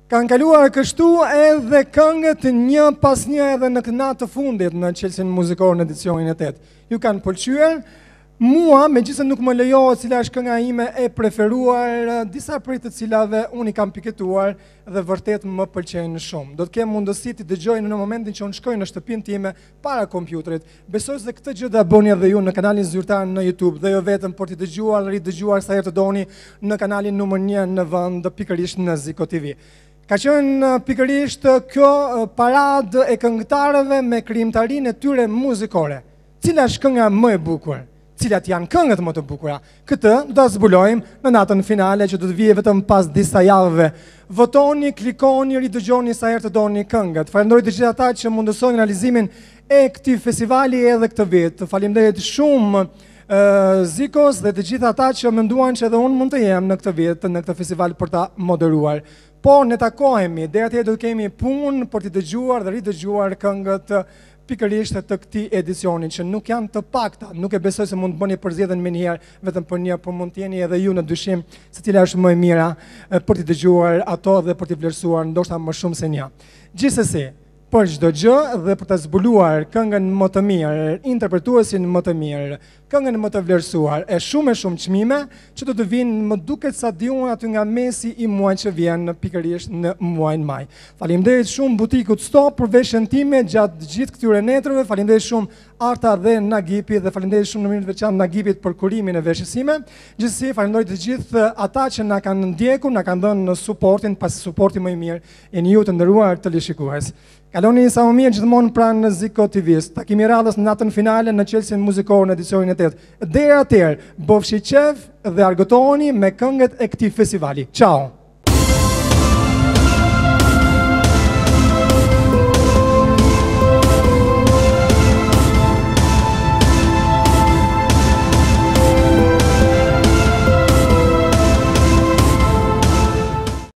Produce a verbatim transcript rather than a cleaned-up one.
Kanë kaluar kështu edhe këngët një pas një edhe në këtë natë të fundit në Çelesin Muzikor në edicionin e tetë. Ju kanë pëlqyer. Mua, megjithëse nuk më lejohet cila është kënga ime e preferuar, disa prej të cilave unë i kam piketuar dhe vërtet më pëlqejnë shumë. Do të kem mundësi të dëgjoj në momentin që unë shkoj në shtëpinë time para kompjuterit. Besoj se këtë gjë do ta bëni edhe ju në kanalin zyrtar në YouTube dhe jo vetëm për të dëgjuar, ridëgjuar sa herë të doni në kanalin numër një në vend, pikërisht në Muzikor T V. Ka qenë pikërisht kjo paradë e këngëtarëve me krijimtarinë e tyre muzikore. Cila është kënga më e bukur? Cilat janë këngët më të bukura? Këtë do ta zbulojmë në natën finale që do të vijë vetëm pas disa javëve. Votoni, klikoni, ridëgjoni sa herë të doni këngët. Falenderoj të gjithë ata që mundësojnë realizimin e këtij festivali edhe këtë vit. Faleminderit shumë uh, Zikos dhe të gjithë ata që menduan që edhe unë mund të jem në këtë vit, në këtë festival për ta moderuar. Po ne takohemi, deri atje do të kemi punë për të dëgjuar dhe ridëgjuar këngët pikërisht të këtij edicioni që nuk janë të pakta, nuk e besoj se mund të bëni përzgjedhjen më njëherë vetëm për një, por mund të jeni edhe ju në dyshim se cila është më e mira për të dëgjuar ato dhe për të vlerësuar ndoshta më shumë se një. Gjithsesi, për çdo gjë dhe për të zbuluar këngën më të mirë, interpretuesin më të mirë, këngën më të vlerësuar, e shumë e shumë çmime që do të vinë, më duket sa diun aty nga mesi i muajit që vjen pikërisht në muajin maj. Faleminderit shumë butikut Stop për veshjen time gjatë gjithë këtyre netrave. Faleminderit shumë Arta dhe Nagipit dhe faleminderit shumë në mënyrë të veçantë Nagipit për kurimin e veshjes sime. Gjithsesi falenderoj të gjithë ata që na kanë ndjekur, na kanë dhënë suportin, pasi suporti më i mirë jeni ju të nderuar televizionist. Kaloni sa më mirë gjithmonë pranë në Muzikor T V-s. Takimi radhës në natën finale në Çelesin Muzikor në edicionin e tetë. Deri atëherë, bofshi qef dhe argëtoheni me këngët e këtij festivali. Ciao.